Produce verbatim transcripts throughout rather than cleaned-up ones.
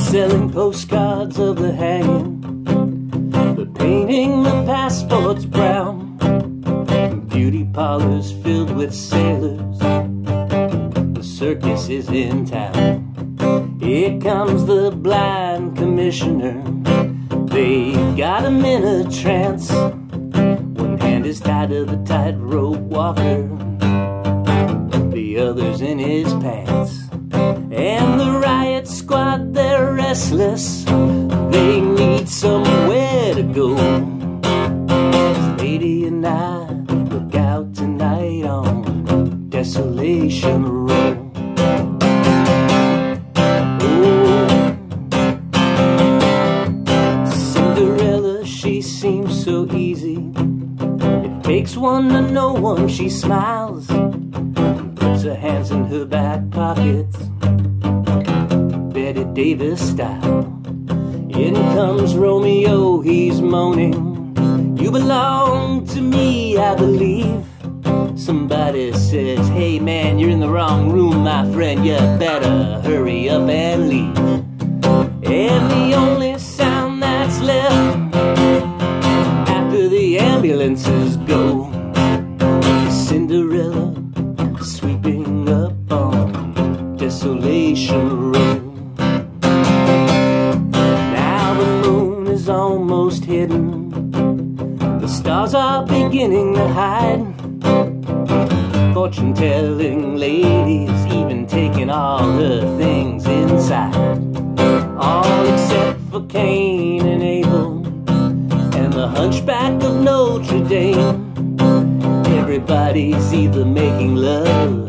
selling postcards of the hanging, but painting the passports brown. Beauty parlors filled with sailors, the circus is in town. Here comes the blind commissioner, they got him in a trance. One hand is tied to the tightrope walker, the other's in his pants. And the riot squad, they're restless, they need somewhere to go. This lady and I look out tonight on Desolation Row. Oh, Cinderella, she seems so easy. It takes one to know one. She smiles, puts her hands in her back pockets, Betty Davis style. In comes Romeo, he's moaning, you belong to me, I believe. Somebody says, hey man, you're in the wrong room, my friend, you better hurry up and leave. And the only sound that's left after the ambulances go, Cinderella sweeping up on Desolation Row. Now the moon is almost hidden, the stars are beginning to hide. Fortune-telling ladies even taking all her things inside, all except for Cain and Abel and the Hunchback of Notre Dame. Everybody's either making love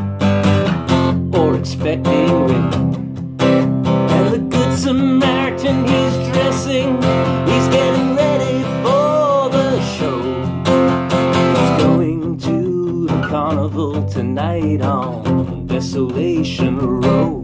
or expecting rain. And the Good Samaritan, he's dressing, he's getting ready for the show. He's going to the carnival tonight on Desolation Row.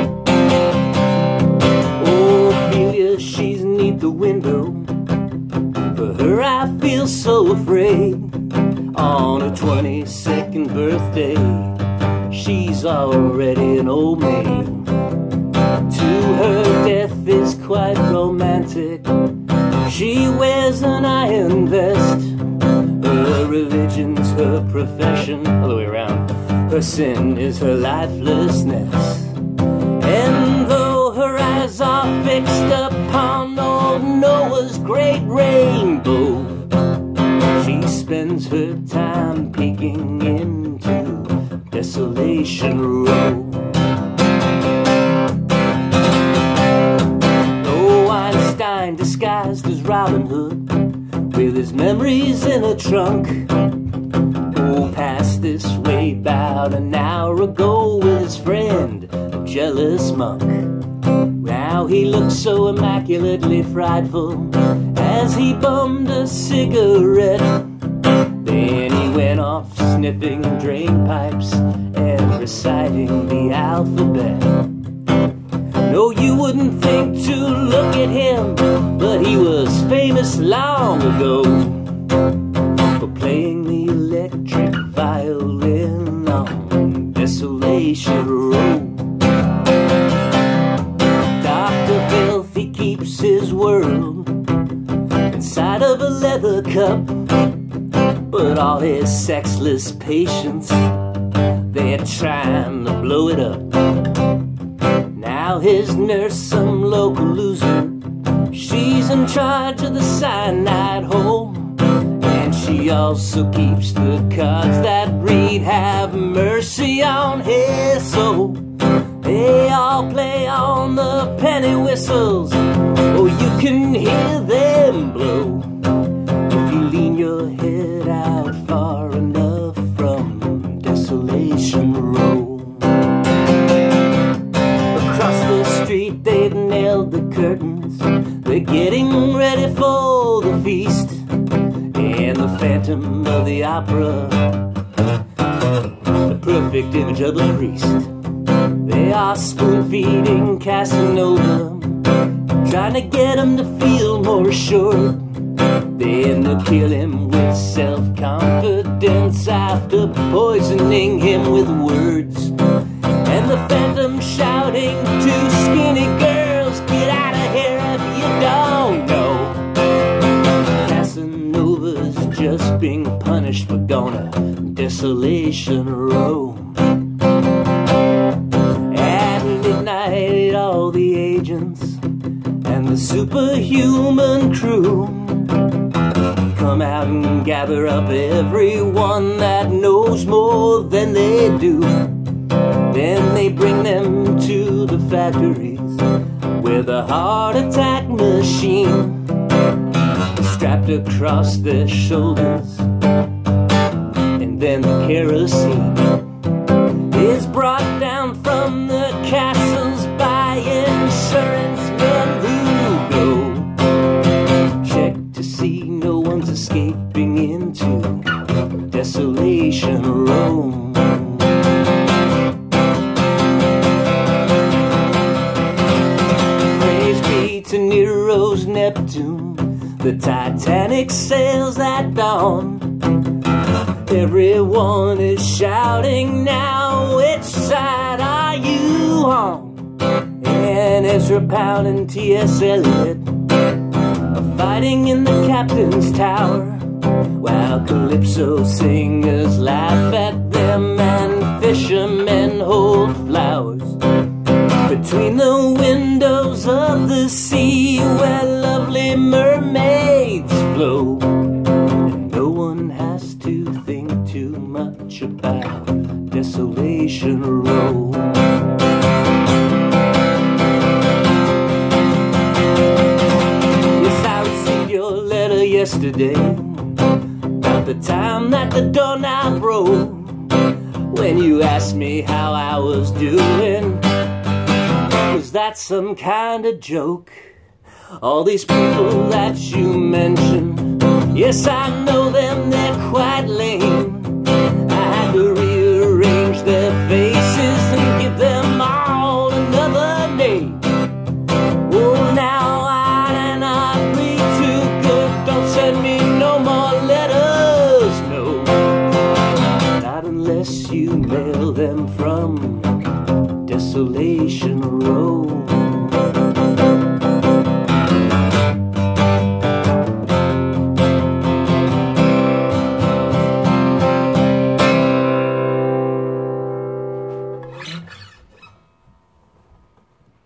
Oh, Ophelia, she's neath the window, for her I feel so afraid. On her twenty-second birthday, she's already an old maid. To her, death is quite romantic. She wears an iron vest. Her religion's her profession, all the way around. Her sin is her lifelessness. And though her eyes are fixed upon old Noah's great rainbow, she spends her time peeking into Desolation Row. Oh, Einstein disguised as Robin Hood, with his memories in a trunk. Oh, passed this way about an hour ago with his friend, a jealous monk. Now he looks so immaculately frightful as he bummed a cigarette. Then he went off sniffing drain pipes and reciting the alphabet. No, you wouldn't think to look at him, but he was famous long ago for playing the electric violin on Desolation Row. Doctor Filth, he keeps his world inside of a leather cup, but all his sexless patients, they're trying to blow it up. Now his nurse, some local loser, she's in charge of the cyanide hole, and she also keeps the cards that read, have mercy on his soul. They all play on the penny whistles, oh, you can hear them blow if you lean your head out far enough from Desolation Row. Across the street they've nailed the curtains, they're getting ready for the feast, and the Phantom of the Opera, the perfect image of a priest. They are spoon-feeding Casanova, trying to get him to feel more assured. Then they'll kill him with self-confidence after poisoning him with words. And the Phantom shouting to skinny girls, just being punished. We're gonna Desolation Row. At midnight, all the agents and the superhuman crew come out and gather up everyone that knows more than they do. Then they bring them to the factories with a heart attack machine strapped across their shoulders. And then the kerosene is brought down from the castles by insurance men who go check to see no one's escaping into Desolation Row. Praise be to Nero's Neptune, the Titanic sails at dawn. Everyone is shouting now, which side are you on? And Ezra Pound and T S Eliot are fighting in the captain's tower, while Calypso singers laugh at them and fishermen hold flowers between the windows of the sea where lovely mermaids flow. And no one has to think too much about Desolation Row. Yes, I received your letter yesterday about the time that the doorknob broke, when you asked me how I was doing. Was that some kind of joke? All these people that you mentioned, yes, I know them, they're quite lame. I had to rearrange their faces and give them all another name. Oh, now I not be too good. Don't send me no more letters, no. Not unless you mail them from Desolation Row.